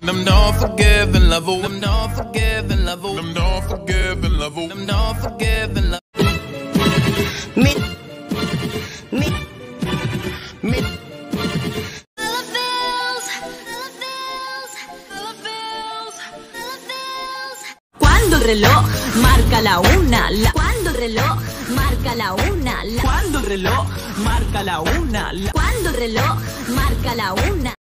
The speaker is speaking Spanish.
Them don't forgive and love. Them don't forgive and love. Them don't forgive and love. Them don't forgive and love. Me. Cuando el reloj marca la una, cuando el reloj marca la una, Cuando el reloj marca la una, cuando el reloj marca la una.